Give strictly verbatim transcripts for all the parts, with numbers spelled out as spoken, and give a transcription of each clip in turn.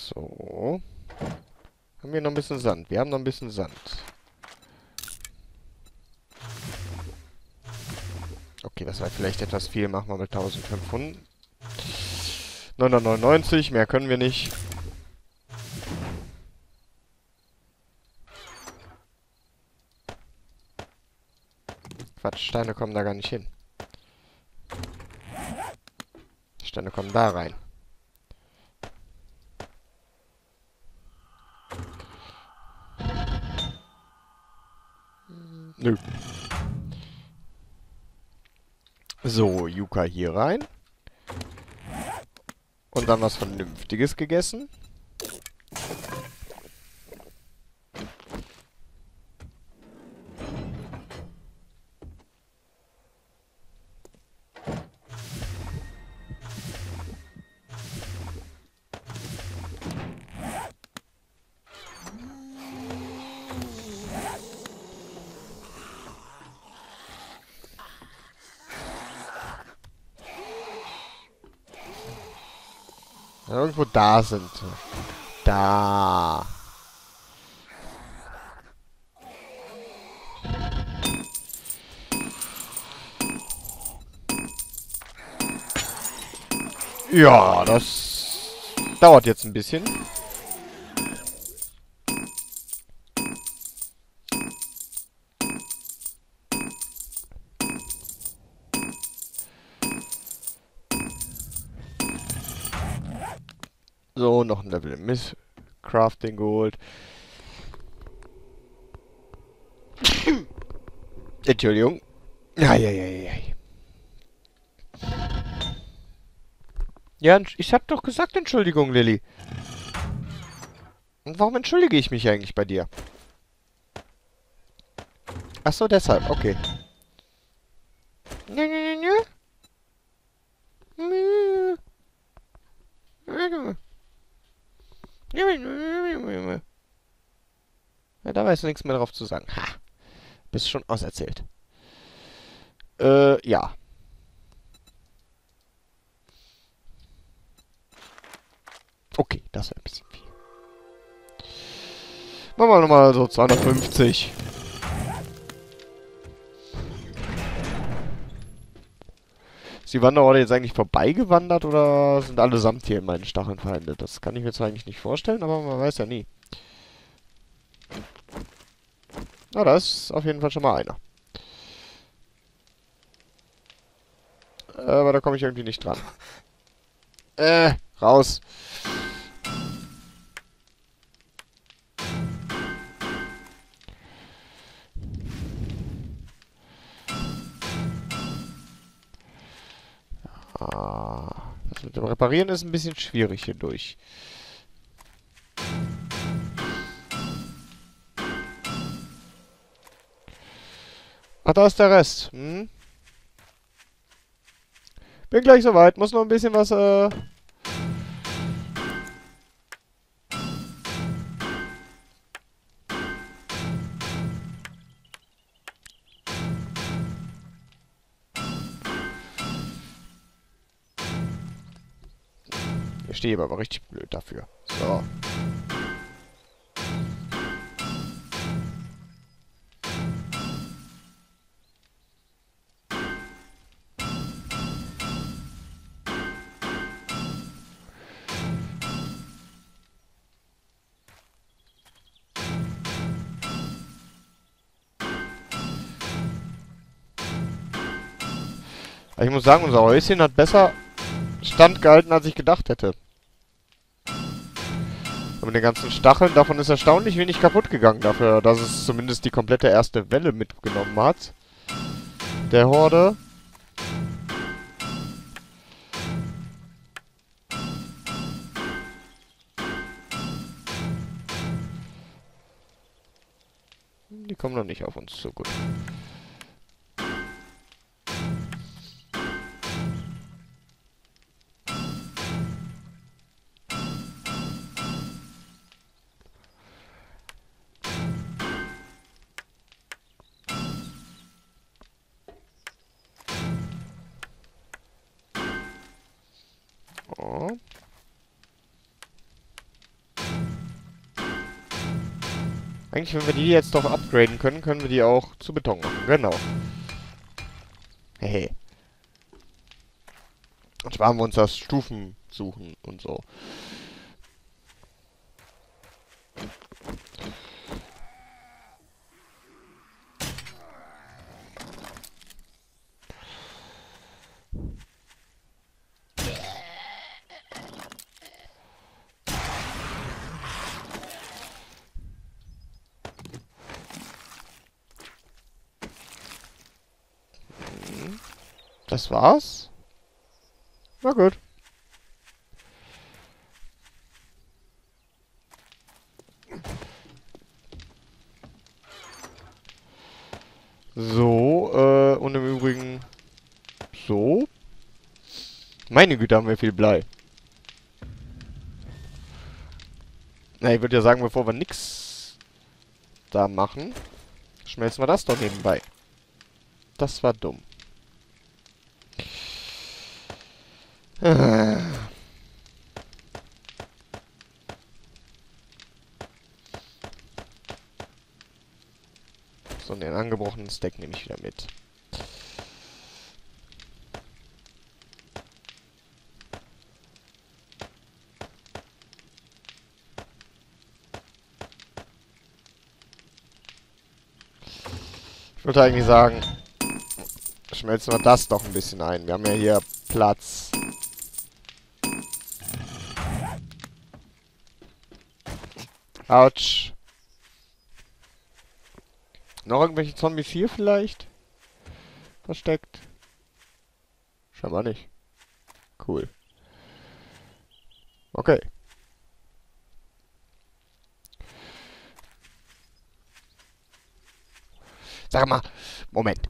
So. Haben wir noch ein bisschen Sand? Wir haben noch ein bisschen Sand. Okay, das war vielleicht etwas viel. Machen wir mit eintausendfünfhundert. neunhundertneunundneunzig, mehr können wir nicht. Quatsch, Steine kommen da gar nicht hin. Steine kommen da rein. Nö. So, Yucca hier rein. Und dann was Vernünftiges gegessen. Irgendwo da sind sie. Da. Ja, das dauert jetzt ein bisschen. So, noch ein Level im Miss Crafting geholt. Entschuldigung. Eieieiei. Ja, ich hab doch gesagt, Entschuldigung, Lilly. Und warum entschuldige ich mich eigentlich bei dir? Ach so, deshalb, okay. Nö, nö, nö, nö. Ja, da weiß nichts mehr drauf zu sagen. Ha. Bist schon auserzählt. Äh, ja. Okay, das wäre ein bisschen viel. Machen wir nochmal so zweihundertfünfzig. Ist die Wanderhorde jetzt eigentlich vorbeigewandert oder sind allesamt hier in meinen Stacheln verhindert? Das kann ich mir zwar eigentlich nicht vorstellen, aber man weiß ja nie. Na, da ist auf jeden Fall schon mal einer. Aber da komme ich irgendwie nicht dran. Äh, raus. Ah, das mit dem Reparieren ist ein bisschen schwierig hier durch. Ach, da ist der Rest. Hm? Bin gleich soweit. Muss noch ein bisschen was, äh... Ich stehe aber richtig blöd dafür. So. Aber ich muss sagen, unser Häuschen hat besser standgehalten, als ich gedacht hätte. Und mit den ganzen Stacheln, davon ist erstaunlich wenig kaputt gegangen dafür, dass es zumindest die komplette erste Welle mitgenommen hat. Der Horde. Die kommen noch nicht auf uns zu, gut. Oh. Eigentlich, wenn wir die jetzt doch upgraden können, können wir die auch zu Beton machen. Genau. Hehe. Und sparen wir uns das Stufen suchen und so. Das war's? Na gut. So, äh, und im Übrigen... So. Meine Güte, haben wir viel Blei. Na, ich würde ja sagen, bevor wir nix da machen, schmelzen wir das doch nebenbei. Das war dumm. Ah. So, den angebrochenen Stack nehme ich wieder mit. Ich würde eigentlich sagen, schmelzen wir das doch ein bisschen ein. Wir haben ja hier Platz. Autsch. Noch irgendwelche Zombies hier vielleicht? Versteckt? Scheinbar nicht. Cool. Okay. Sag mal, Moment.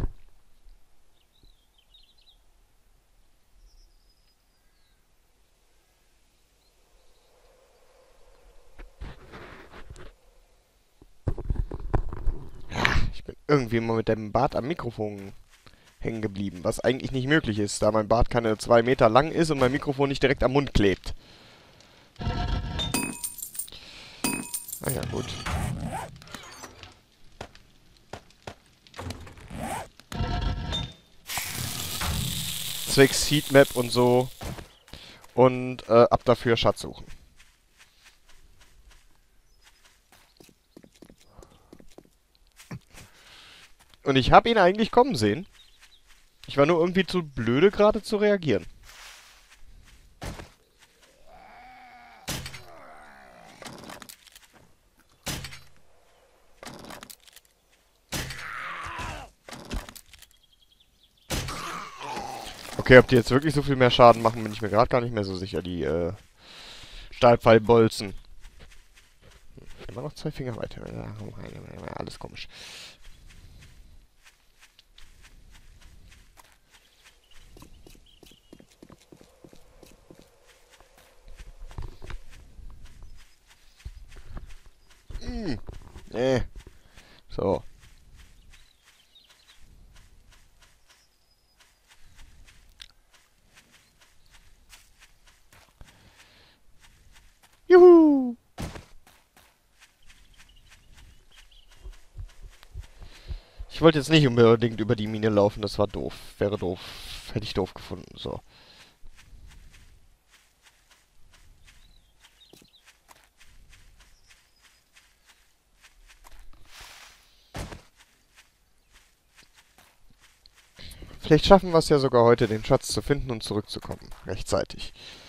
Ich bin irgendwie immer mit dem Bart am Mikrofon hängen geblieben, was eigentlich nicht möglich ist, da mein Bart keine zwei Meter lang ist und mein Mikrofon nicht direkt am Mund klebt. Ah ja, gut. Zwecks Heatmap und so. Und äh, ab dafür Schatz suchen. Und ich habe ihn eigentlich kommen sehen. Ich war nur irgendwie zu blöde, gerade zu reagieren. Okay, ob die jetzt wirklich so viel mehr Schaden machen, bin ich mir gerade gar nicht mehr so sicher. Die äh, Stahlpfeilbolzen. Immer noch zwei Finger weiter. Alles komisch. Hm. Nee. So. Juhu! Ich wollte jetzt nicht unbedingt über die Mine laufen, das war doof. Wäre doof. Hätte ich doof gefunden. So. Vielleicht schaffen wir es ja sogar heute, den Schatz zu finden und zurückzukommen. Rechtzeitig.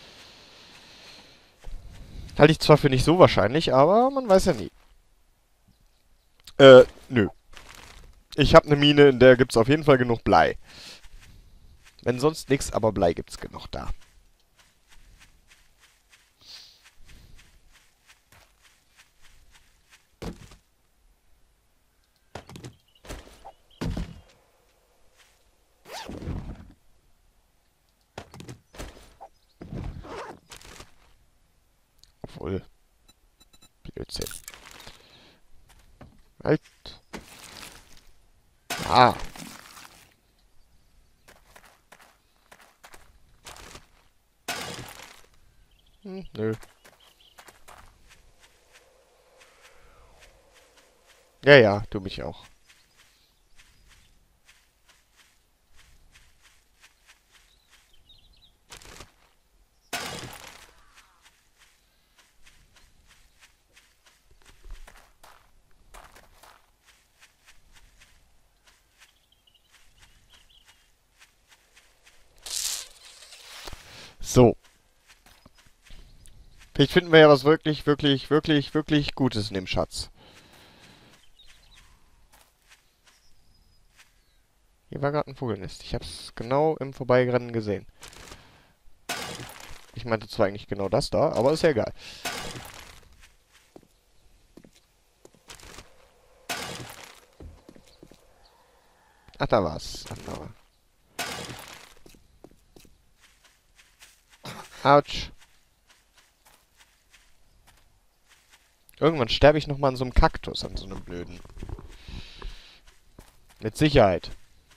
Halte ich zwar für nicht so wahrscheinlich, aber man weiß ja nie. Äh, nö. Ich habe eine Mine, in der gibt's auf jeden Fall genug Blei. Wenn sonst nichts, aber Blei gibt's genug da. Obwohl. Blödsinn. Halt. Ah. Hm, nö. Ja, ja, du mich auch. So. Vielleicht finden wir ja was wirklich, wirklich, wirklich, wirklich Gutes in dem Schatz. Hier war gerade ein Vogelnest. Ich hab's genau im Vorbeirennen gesehen. Ich meinte zwar eigentlich genau das da, aber ist ja egal. Ach, da war's. Ach, da war. Autsch. Irgendwann sterbe ich nochmal an so einem Kaktus, an so einem blöden. Mit Sicherheit.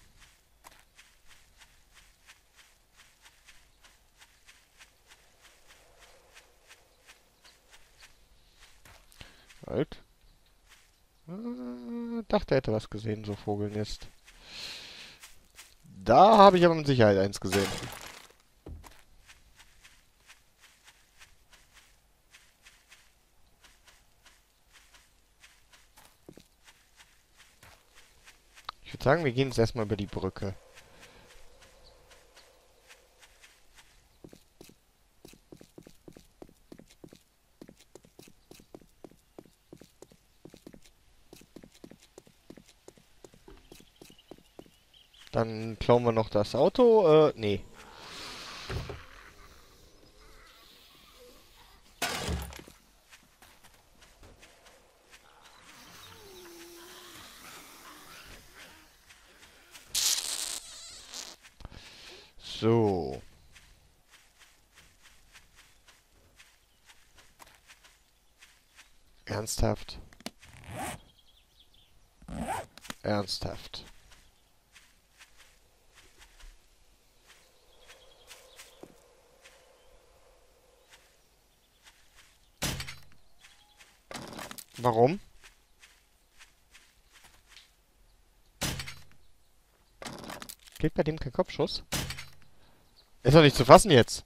Halt. Äh, dachte, er hätte was gesehen, so Vogelnest. Da habe ich aber mit Sicherheit eins gesehen. Ich würde sagen, wir gehen jetzt erstmal über die Brücke. Dann klauen wir noch das Auto. Äh, nee. So. Ernsthaft. Ernsthaft. Warum? Geht bei dem kein Kopfschuss? Ist doch nicht zu fassen jetzt.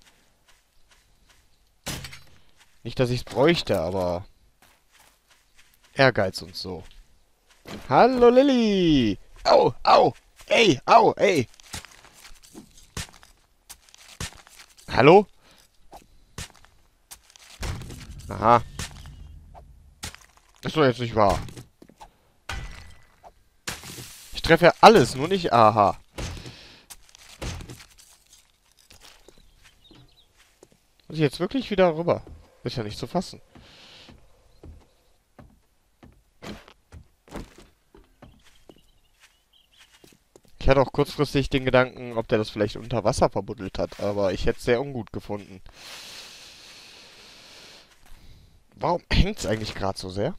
Nicht, dass ich's bräuchte, aber... Ehrgeiz und so. Hallo Lilly! Au, au! Ey, au, ey! Hallo? Aha. Ist doch jetzt nicht wahr. Ich treffe ja alles, nur nicht aha. Muss ich jetzt wirklich wieder rüber? Ist ja nicht zu fassen. Ich hatte auch kurzfristig den Gedanken, ob der das vielleicht unter Wasser verbuddelt hat, aber ich hätte es sehr ungut gefunden. Warum hängt es eigentlich gerade so sehr?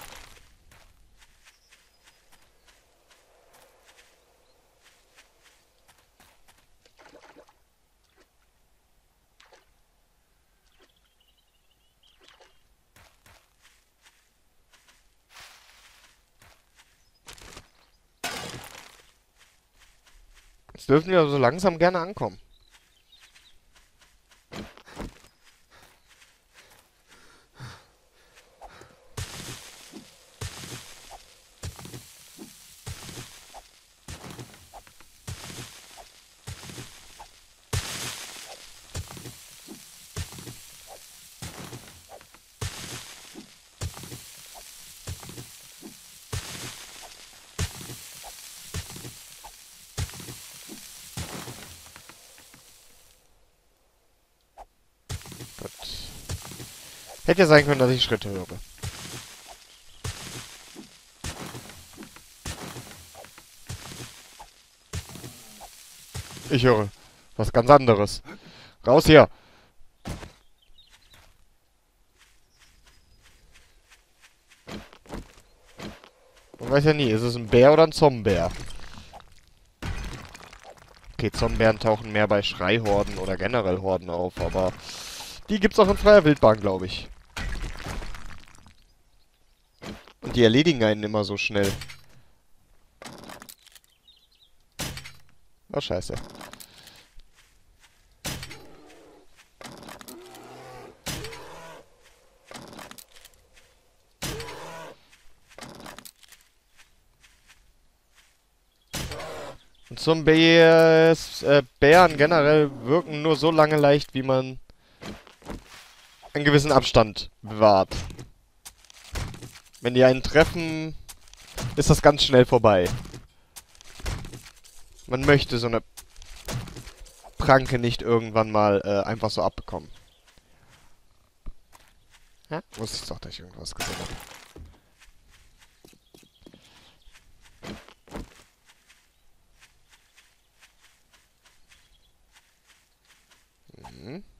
Jetzt dürfen wir so langsam gerne ankommen. Gut. Hätte ja sein können, dass ich Schritte höre. Ich höre was ganz anderes. Raus hier! Man weiß ja nie, ist es ein Bär oder ein Zommbär? Okay, Zommbären tauchen mehr bei Schreihorden oder generell Horden auf, aber die gibt's auch in freier Wildbahn, glaube ich. Und die erledigen einen immer so schnell. Oh, scheiße. Und Zombies, äh, Bären generell wirken nur so lange leicht, wie man einen gewissen Abstand bewahrt. Wenn die einen treffen, ist das ganz schnell vorbei. Man möchte so eine Pranke nicht irgendwann mal äh, einfach so abbekommen. Ja? Wusste ich doch, dass ich irgendwas gesehen habe. Mhm.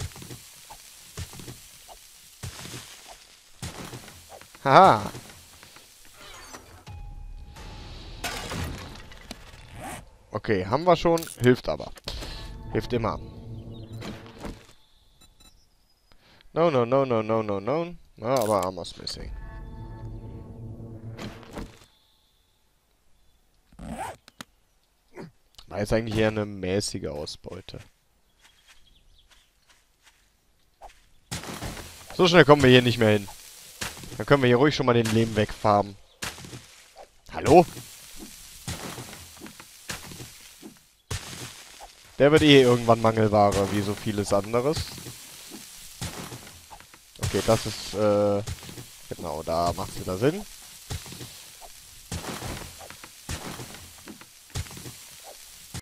Haha. Okay, haben wir schon. Hilft aber. Hilft immer. No, no, no, no, no, no, no. Na, aber Armor's missing. War jetzt eigentlich eher eine mäßige Ausbeute. So schnell kommen wir hier nicht mehr hin. Dann können wir hier ruhig schon mal den Lehm wegfarmen. Hallo? Der wird eh irgendwann Mangelware, wie so vieles anderes. Okay, das ist, äh... genau, da macht es wieder Sinn.